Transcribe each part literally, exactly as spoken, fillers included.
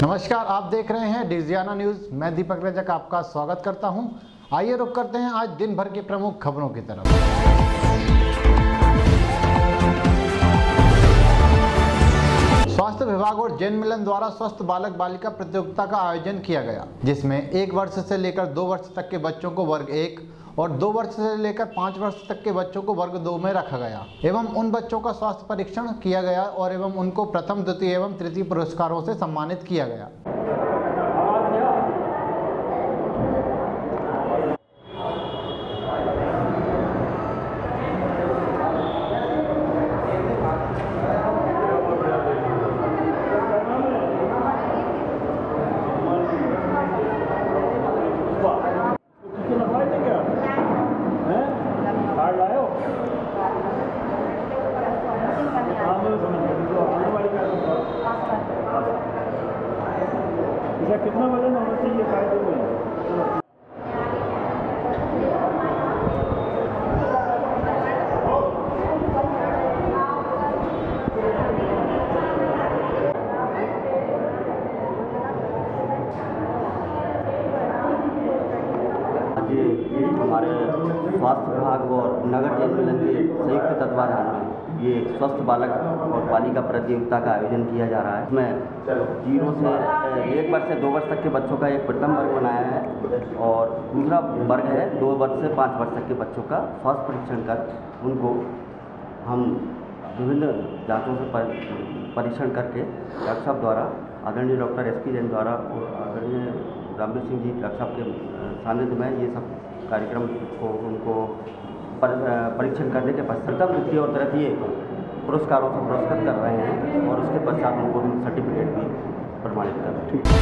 नमस्कार, आप देख रहे हैं डिजियाना न्यूज़। मैं दीपक रजक आपका स्वागत करता हूं। आइए रुक करते हैं आज दिन भर की प्रमुख खबरों की तरफ। स्वास्थ्य विभाग और जैन मिलन द्वारा स्वस्थ बालक बालिका प्रतियोगिता का आयोजन किया गया, जिसमें एक वर्ष से लेकर दो वर्ष तक के बच्चों को वर्ग एक और दो वर्ष से लेकर पाँच वर्ष तक के बच्चों को वर्ग दो में रखा गया एवं उन बच्चों का स्वास्थ्य परीक्षण किया गया और एवं उनको प्रथम, द्वितीय एवं तृतीय पुरस्कारों से सम्मानित किया गया। कितना वजन होना चाहिए फायदे में? हमारे स्वास्थ्य विभाग और नगर जैन मिलन के संयुक्त तत्वाधान में ये स्वस्थ बालक और बालिका प्रतियोगिता का आयोजन किया जा रहा है। इसमें जीरो से एक वर्ष से दो वर्ष तक के बच्चों का एक प्रथम वर्ग बनाया है और दूसरा वर्ग है दो वर्ष से पाँच वर्ष तक के बच्चों का स्वास्थ्य परीक्षण कर उनको हम विभिन्न जांचों से परीक्षण करके डॉक्टर साहब द्वारा आदरणीय डॉक्टर एस पी जैन द्वारा आदरणीय रामवीर सिंह जी डॉक्टर साहब के सानिध्य में ये सब कार्यक्रम को उनको परीक्षण करने के पश्चात प्रथम, द्वितीय और तृतीय पुरस्कारों से पुरस्कृत कर रहे हैं और उसके पश्चात उनको हम सर्टिफिकेट भी प्रमाणित कर रहे हैं।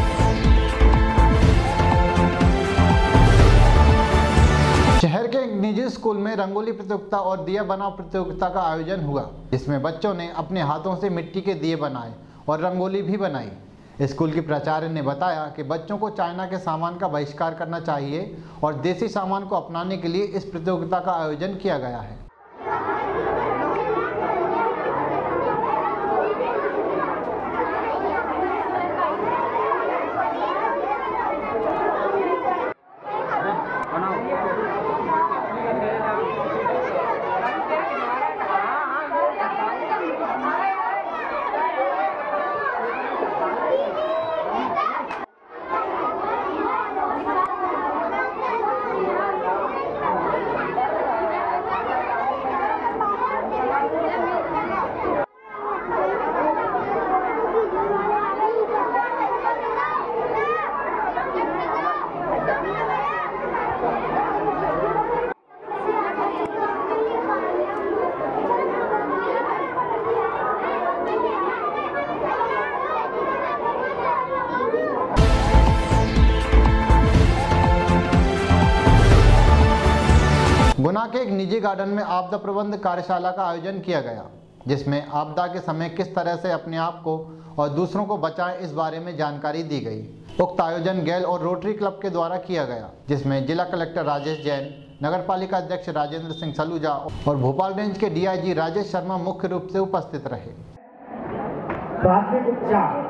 शहर के एक निजी स्कूल में रंगोली प्रतियोगिता और दिया बनाओ प्रतियोगिता का आयोजन हुआ, जिसमें बच्चों ने अपने हाथों से मिट्टी के दिए बनाए और रंगोली भी बनाई। स्कूल की प्राचार्य ने बताया कि बच्चों को चाइना के सामान का बहिष्कार करना चाहिए और देसी सामान को अपनाने के लिए इस प्रतियोगिता का आयोजन किया गया है। गुना के एक निजी गार्डन में आपदा प्रबंध कार्यशाला का आयोजन किया गया, जिसमें आपदा के समय किस तरह से अपने आप को और दूसरों को बचाएं इस बारे में जानकारी दी गई। उक्त आयोजन गैल और रोटरी क्लब के द्वारा किया गया, जिसमें जिला कलेक्टर राजेश जैन, नगर पालिका अध्यक्ष राजेंद्र सिंह सलूजा और भोपाल रेंज के D I G Rajesh Sharma मुख्य रूप से उपस्थित रहे। प्राथमिक उपचार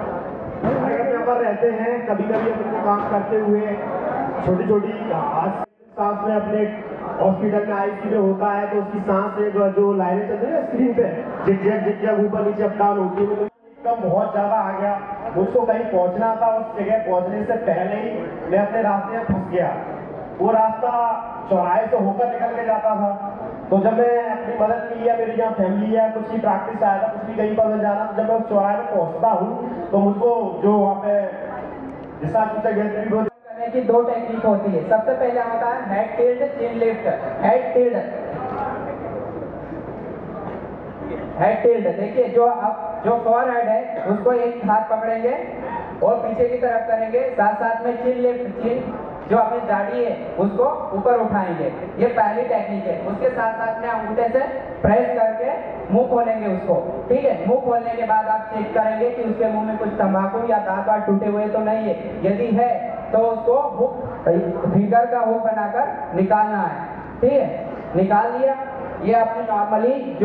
रहते हैं, कभी कभी अपने काम करते हुए छोटी छोटी सांस में अपने हॉस्पिटल में आईसीयू में होता है तो उसकी सांस एक जो लाइनें चलती है स्क्रीन पे जिग जिग ऊपर नीचे अप डाउन होती है, तो बहुत ज्यादा आ गया। मुझको कहीं पहुंचना था, उस जगह पहुंचने से पहले ही मैं अपने रास्ते में फंस गया। वो रास्ता चौराहे से होकर निकल के जाता था, तो जब मैं अपनी मदद के लिए मेरी यहाँ फैमिली है, कुछ ही प्रैक्टिस आया था, कुछ भी कहीं पर जाना, तो जब मैं उस चौराहे में पहुंचता हूँ तो मुझको जो वहाँ पे जिस की दो टेक्निक होती है। सबसे पहले होता है head tilt, chin lift. Head tilt, head tilt देखिए, जो अब जो फॉरहेड है उसको एक हाथ पकड़ेंगे और पीछे की तरफ करेंगे, साथ साथ में चिन लिफ्ट, चिन जो अपनी दाढ़ी है उसको ऊपर उठाएंगे। ये पहली टेक्निक है। उसके साथ साथ में अंगूठे से प्रेस करके मुंह खोलेंगे उसको, ठीक है। मुंह खोलने के बाद आप चेक करेंगे कि उसके मुंह में कुछ तंबाकू या दांत वात टूटे हुए तो नहीं है। यदि है तो उसको हुक फिंगर का हुक बनाकर निकालना है, ठीक है। निकाल लिया, ये अपने नॉर्मली जो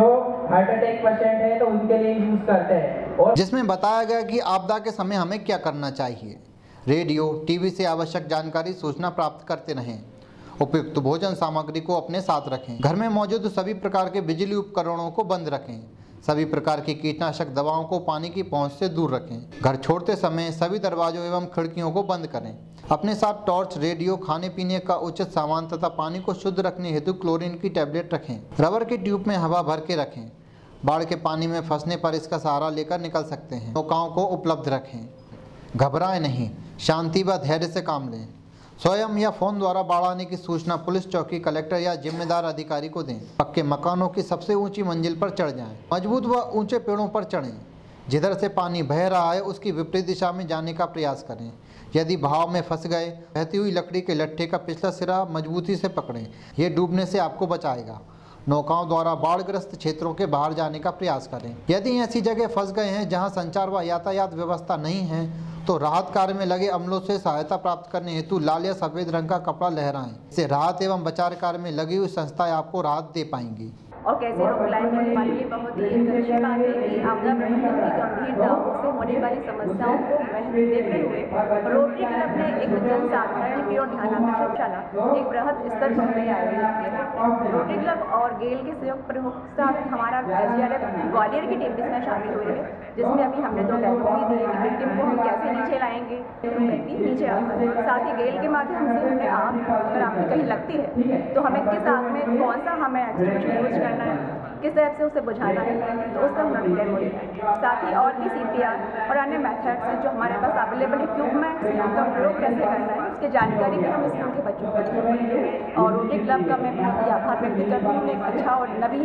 हार्ट अटैक पेशेंट है तो उनके लिए यूज करते हैं। और जिसमें बताया गया कि आपदा के समय हमें क्या करना चाहिए। रेडियो टीवी से आवश्यक जानकारी सूचना प्राप्त करते रहें। उपयुक्त तो भोजन सामग्री को अपने साथ रखें। घर में मौजूद सभी प्रकार के बिजली उपकरणों को बंद रखें। सभी प्रकार की कीटनाशक दवाओं को पानी की पहुंच से दूर रखें। घर छोड़ते समय सभी दरवाजों एवं खिड़कियों को बंद करें। अपने साथ टॉर्च, रेडियो, खाने पीने का उचित सामान तथा पानी को शुद्ध रखने हेतु क्लोरीन की टैबलेट रखें। रबर के ट्यूब में हवा भर के रखें। बाढ़ के पानी में फंसने पर इसका सहारा लेकर निकल सकते हैं। नौकाओं को उपलब्ध रखें। घबराएं नहीं, शांति व धैर्य से काम लें। स्वयं या फोन द्वारा बाढ़ आने की सूचना पुलिस चौकी, कलेक्टर या जिम्मेदार अधिकारी को दें। पक्के मकानों की सबसे ऊंची मंजिल पर चढ़ जाएं। मजबूत व ऊंचे पेड़ों पर चढ़ें। जिधर से पानी बह रहा है उसकी विपरीत दिशा में जाने का प्रयास करें। यदि बहाव में फंस गए, बहती हुई लकड़ी के लट्ठे का पिछला सिरा मजबूती से पकड़ें। ये डूबने से आपको बचाएगा। नौकाओं द्वारा बाढ़ग्रस्त क्षेत्रों के बाहर जाने का प्रयास करें। यदि ऐसी जगह फंस गए हैं जहां संचार व यातायात व्यवस्था नहीं है तो राहत कार्य में लगे अमलों से सहायता प्राप्त करने हेतु लाल या सफेद रंग का कपड़ा लहराएं। इससे राहत एवं बचाव कार्य में लगी हुई संस्थाएं आपको राहत दे पाएंगी। और कैसे रोक लाएंगे हमारे लिए बहुत ही एक अच्छी बात है कि आपदा प्रबंधन की गंभीरता से होने वाली समस्याओं को देखते हुए रोटरी क्लब ने एक जन साधारण की और ध्यान आकर्षणशाला एक बृहद स्तर पर आयोजित किया है। रोटरी क्लब और गेल के सहयोग प्रमुख साथ हमारा एसडीआरएफ ग्वालियर की टीम इसमें शामिल हुई है, जिसमें अभी हमने दो डेमो भी दिए कि टीम को हम कैसे नीचे लाएंगे, व्यक्ति नीचे आता है। साथ ही गेल के माध्यम से हमें आग अगर आपकी कहीं लगती है तो हमें किस आग में कौन सा हमें एक्सटिंग्विशर यूज करना है, किस टाइप से उसे बुझाना है, तो उसका हमने डेमो दिया है। साथ ही और भी सीपीआर और अन्य मेथड्स हैं जो हमारे पास अवेलेबल इक्विपमेंट्स हैं, उनका प्रयोग कैसे करना है उसकी जानकारी भी हम स्कूल के बच्चों को देते हैं। और रोटरी क्लब का मैं बहुत ही आभार व्यक्त करती हूँ, एक अच्छा और नवीन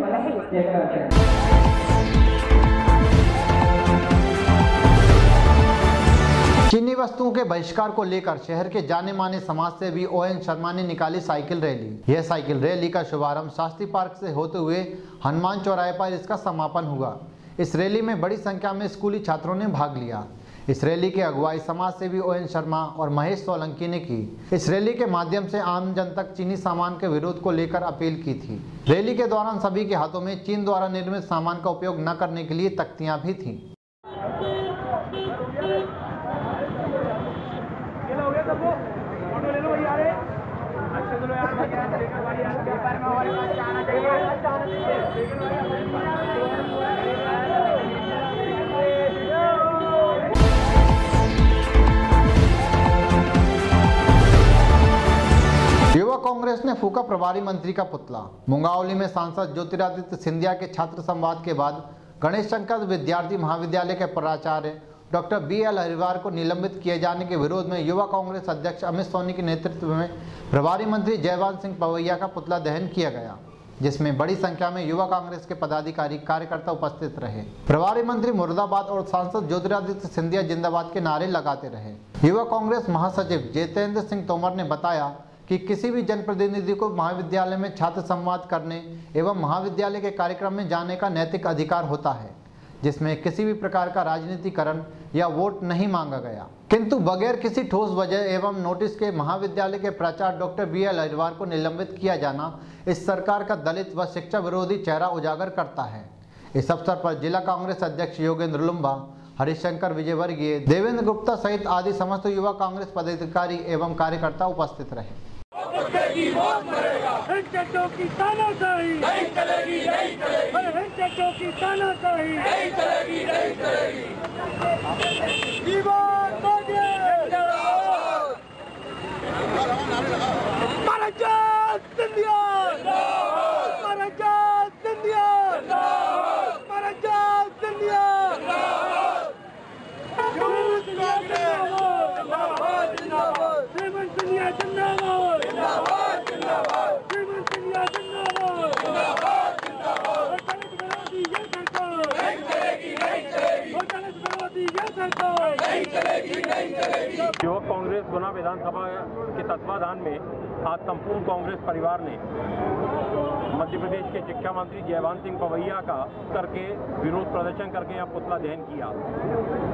पहल। चीनी वस्तुओं के बहिष्कार को लेकर शहर के जाने माने समाज सेवी ओ एन शर्मा ने निकाली साइकिल रैली। यह साइकिल रैली का शुभारंभ शास्त्री पार्क से होते हुए हनुमान चौराहे पर इसका समापन हुआ। इस रैली में बड़ी संख्या में स्कूली छात्रों ने भाग लिया। इस रैली की अगुवाई समाज सेवी ओ एन शर्मा और महेश सोलंकी ने की। इस रैली के माध्यम से आम जन तक चीनी सामान के विरोध को लेकर अपील की थी। रैली के दौरान सभी के हाथों में चीन द्वारा निर्मित सामान का उपयोग न करने के लिए तख्तियां भी थीं। युवा कांग्रेस ने फूका प्रभारी मंत्री का पुतला। मुंगावली में सांसद ज्योतिरादित्य सिंधिया के छात्र संवाद के बाद गणेश शंकर विद्यार्थी महाविद्यालय के प्राचार्य डॉक्टर बी एल हरिवार को निलंबित किए जाने के विरोध में युवा कांग्रेस अध्यक्ष अमित सोनी के नेतृत्व में प्रभारी मंत्री जयवंत सिंह पवैया का पुतला दहन किया गया, जिसमें बड़ी संख्या में युवा कांग्रेस के पदाधिकारी कार्यकर्ता उपस्थित रहे। प्रभारी मंत्री मुर्दाबाद और सांसद ज्योतिरादित्य सिंधिया जिंदाबाद के नारे लगाते रहे। युवा कांग्रेस महासचिव जितेंद्र सिंह तोमर ने बताया कि किसी भी जनप्रतिनिधि को महाविद्यालय में छात्र संवाद करने एवं महाविद्यालय के कार्यक्रम में जाने का नैतिक अधिकार होता है, जिसमें किसी भी प्रकार का राजनीतिकरण या वोट नहीं मांगा गया। किंतु बगैर किसी ठोस वजह एवं नोटिस के महाविद्यालय के प्राचार्य डॉक्टर बी एल हरिवार को निलंबित किया जाना इस सरकार का दलित व शिक्षा विरोधी चेहरा उजागर करता है। इस अवसर पर जिला कांग्रेस अध्यक्ष योगेंद्र लुम्बा, हरिशंकर विजयवर्गीय, देवेंद्र गुप्ता सहित आदि समस्त युवा कांग्रेस पदाधिकारी एवं कार्यकर्ता उपस्थित रहे। युवक कांग्रेस गुना विधानसभा के तत्वाधान में आज संपूर्ण कांग्रेस परिवार ने मध्य प्रदेश के शिक्षा मंत्री जयवंत सिंह पवैया का करके विरोध प्रदर्शन करके यहाँ पुतला दहन किया।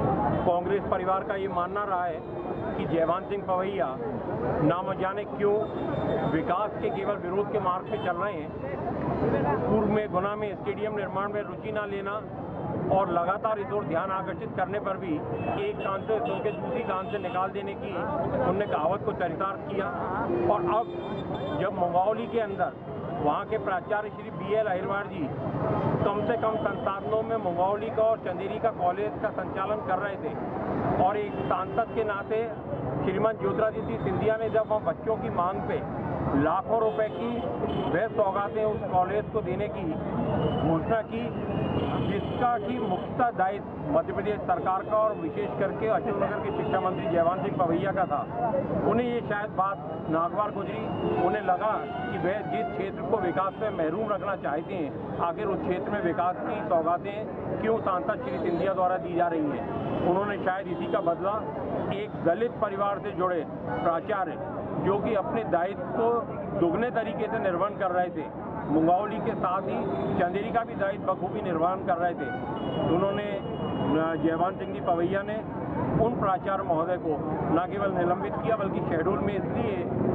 कांग्रेस परिवार का ये मानना रहा है कि जयवंत सिंह पवैया नाम जाने क्यों विकास के केवल विरोध के मार्ग पे चल रहे हैं। पूर्व में गुना में स्टेडियम निर्माण में रुचि न लेना और लगातार इस ओर ध्यान आकर्षित करने पर भी एक कान से सुन के दूसरी कान से निकाल देने की उनने कहावत को चरितार्थ किया। और अब जब मंगौली के अंदर वहाँ के प्राचार्य श्री बी एल अहिरवार जी कम से कम संसाधनों में मंगौली का और चंदेरी का कॉलेज का संचालन कर रहे थे और एक सांसद के नाते श्रीमान ज्योतिरादित्य सिंधिया ने जब वहाँ बच्चों की मांग पे लाखों रुपए की वह सौगातें उस कॉलेज को देने की घोषणा की, जिसका कि मुख्यतः दायित्व मध्य प्रदेश सरकार का और विशेष करके अशोकनगर के शिक्षा मंत्री जयवंत सिंह पवैया का था। उन्हें ये शायद बात नागवार गुजरी, उन्हें लगा कि वह जिस क्षेत्र को विकास से महरूम रखना चाहते हैं, आखिर उस क्षेत्र में विकास की सौगातें क्यों सांसद श्री सिंधिया द्वारा दी जा रही हैं। उन्होंने शायद इसी का बदला एक दलित परिवार से जुड़े प्राचार्य जो कि अपने दायित्व को दुगने तरीके से निर्वहन कर रहे थे, मंगौली के साथ ही चंदेरी का भी दायित्व बखूबी निर्वहन कर रहे थे, उन्होंने जयवंत सिंह जी पवैया ने उन प्राचार्य महोदय को न केवल निलंबित किया बल्कि शेड्यूल में इसलिए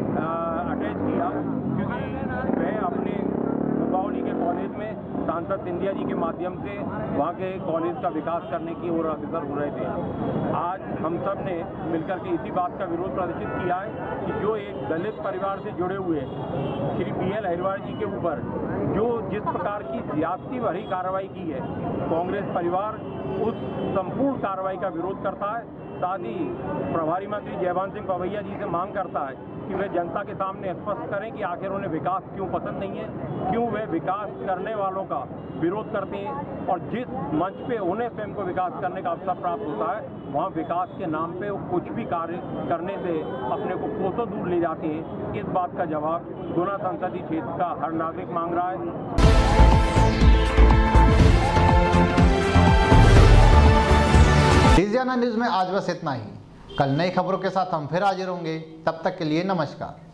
अटैच किया क्योंकि वह अपने मंगौली के कॉलेज में सांसद सिंधिया जी के माध्यम से वहाँ के कॉलेज का विकास करने की ओर अग्रसर हो रहे थे। आज हम सब ने मिलकर के इसी बात का विरोध प्रदर्शित किया है कि जो एक दलित परिवार से जुड़े हुए श्री बी एल अहिरवार जी के ऊपर जो जिस प्रकार की ज्यादती भरी कार्रवाई की है, कांग्रेस परिवार उस संपूर्ण कार्रवाई का विरोध करता है। साथ ही प्रभारी मंत्री जयवंत सिंह पवैया जी से मांग करता है कि वे जनता के सामने स्पष्ट करें कि आखिर उन्हें विकास क्यों पसंद नहीं है, क्यों वे विकास करने वालों का विरोध करते हैं और जिस मंच पे उन्हें स्वयं को विकास करने का अवसर प्राप्त होता है, वहाँ विकास के नाम पे वो कुछ भी कार्य करने से अपने को कोसों दूर ले जाते हैं। इस बात का जवाब गुना संसदीय क्षेत्र का हर नागरिक मांग रहा है। लीजियाना न्यूज़ में आज बस इतना ही। कल नई खबरों के साथ हम फिर हाजिर होंगे। तब तक के लिए नमस्कार।